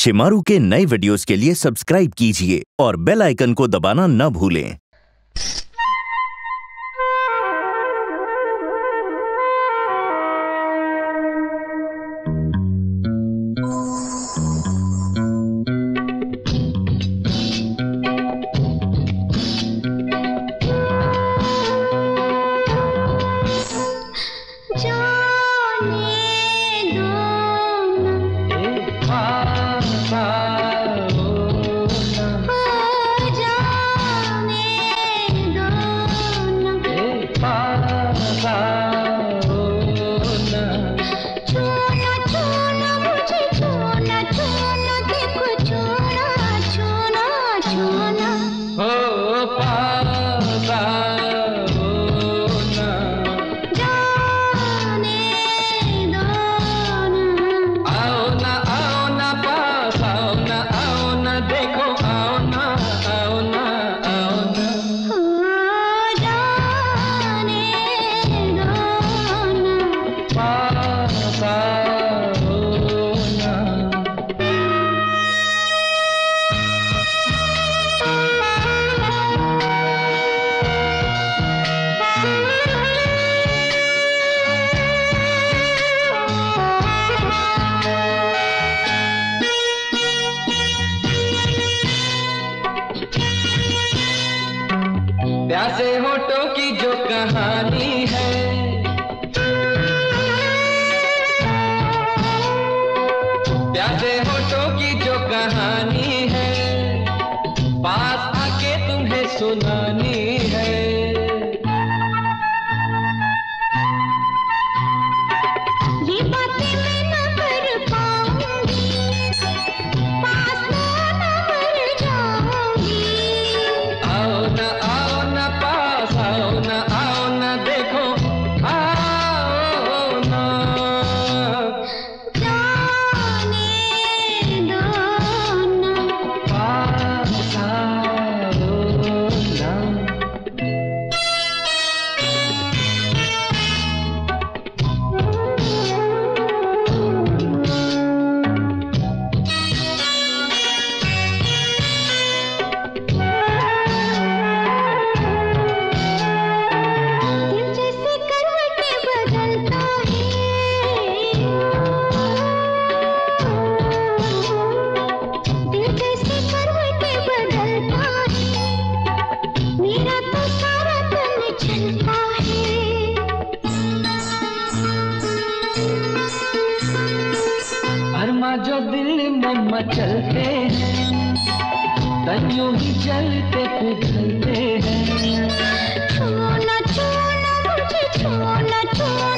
शिमारू के नए वीडियोस के लिए सब्सक्राइब कीजिए और बेल आइकन को दबाना न भूलें। प्यासे होठों की जो कहानी है, प्यासे होठों की जो कहानी है, पास आके तुम्हें सुनानी है। ये बातें मैं न कर पाऊंगी, पास में न मर जाऊंगी। आओ ना पास, आओ ना देखो, आओ ना। जाने दो ना, पास आओ ना। अरमा जो दिल में मचलते हैं, तन यूं ही जलते पिघलते हैं। छूना छूना मुझे छूना छूना।